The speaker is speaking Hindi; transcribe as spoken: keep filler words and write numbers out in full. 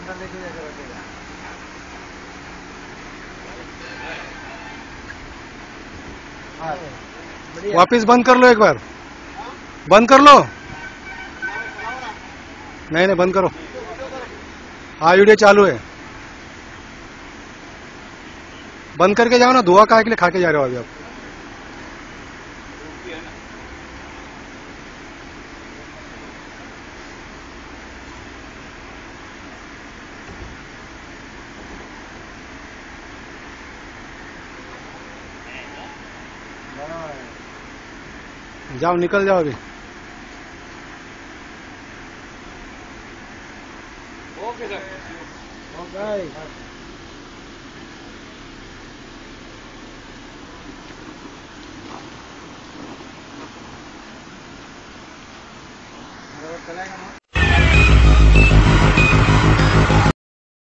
अंदर लेके जाकर रखेगा। वापिस बंद कर लो, एक बार बंद कर लो। नहीं नहीं बंद करो। हाँ वीडियो चालू है। बंद करके जाओ ना, धुआं काहे के लिए खा के जा रहे हो अभी आप? जाओ निकल जाओ अभी। Okay sir. ओके। चलाएगा ना।